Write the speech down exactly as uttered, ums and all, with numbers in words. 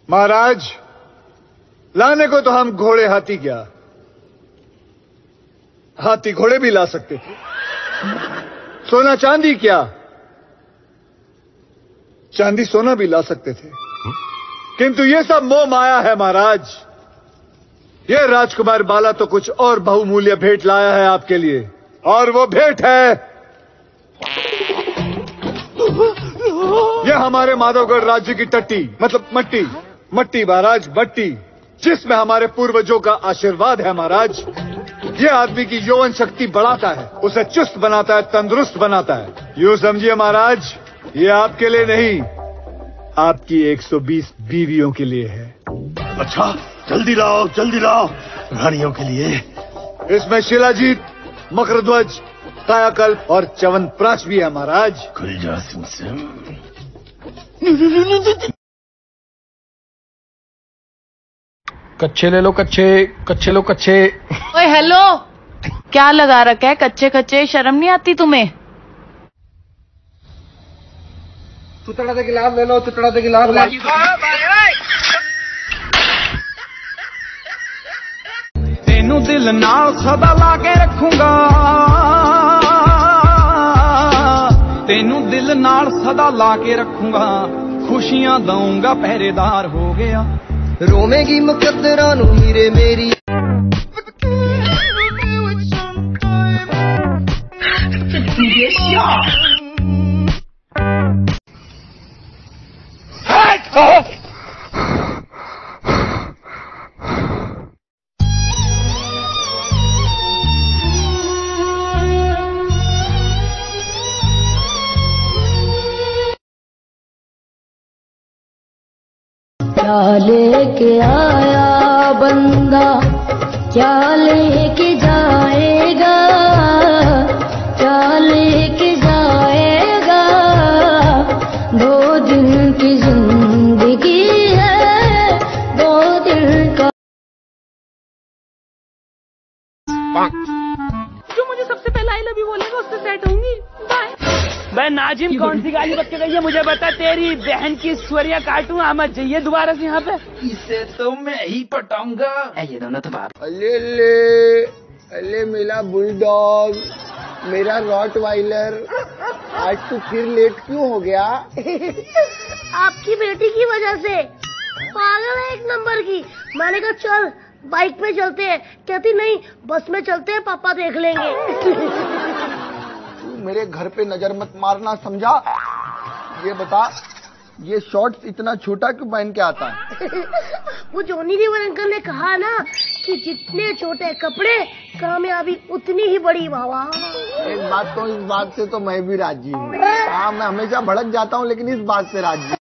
महाराज, लाने को तो हम घोड़े हाथी क्या, हाथी घोड़े भी ला सकते थे। सोना चांदी क्या, चांदी सोना भी ला सकते थे। किंतु ये सब मोह माया है महाराज। ये राजकुमार बाला तो कुछ और बहुमूल्य भेंट लाया है आपके लिए, और वो भेंट है ये हमारे माधवगढ़ राज्य की टट्टी, मतलब मट्टी। मट्टी महाराज, मट्टी, जिसमें हमारे पूर्वजों का आशीर्वाद है महाराज। ये आदमी की यौवन शक्ति बढ़ाता है, उसे चुस्त बनाता है, तंदुरुस्त बनाता है। यूं समझिए महाराज, ये आपके लिए नहीं, आपकी एक सौ बीस बीवियों के लिए है। अच्छा, जल्दी लाओ, जल्दी लाओ, रानियों के लिए। इसमें शिलाजीत, मकरध्वज, कायाकल्प और च्यवनप्राश भी है महाराज। खुल जा सिमसिम। कच्चे ले लो, कच्चे कच्चे लो, कच्चे। ओए हेलो, क्या लगा रखा है कच्चे कच्चे, शर्म नहीं आती तुम्हें? चुतड़ा दे गिलास ले लो, चुतड़ा दे गिलास। तेनू दिल नाल सदा ला के रखूंगा, तेनू दिल नाल सदा ला के रखूंगा, खुशियां दूंगा पहरेदार हो गया। रोवेगी मुकद्दरा नू हीरे मेरी। क्या लेके आया बंदा, क्या लेके जाएगा, क्या लेके जाएगा। दो दिन की जिंदगी है, दो दिन का। जो मुझे सबसे पहले आई लव यू बोलेगा उससे सेट होंगी। बाय। मैं नाजिम, कौन सी गाली बक के गई है मुझे बता। तेरी बहन की स्वरिया काटूं, आमद जाइए दोबारा से यहाँ पे। इसे तो मैं ही पटाऊंगा। ये दोनों तो बाप। अले ले, अले मेरा बुलडॉग, मेरा रॉटवाइलर, आज तू फिर लेट क्यों हो गया? आपकी बेटी की वजह से। पागल है एक नंबर की। मैंने कहा चल बाइक पे चलते हैं, कहती नहीं बस में चलते हैं, पापा देख लेंगे। मेरे घर पे नजर मत मारना, समझा? ये बता, ये शॉर्ट्स इतना छोटा क्यों पहन के आता है? वो जॉनी लीवर अंकल ने कहा ना कि जितने छोटे कपड़े, कामयाबी उतनी ही बड़ी। वाह, एक बात तो, इस बात से तो मैं भी राजी हूँ। हाँ, मैं हमेशा भड़क जाता हूँ लेकिन इस बात से राजी।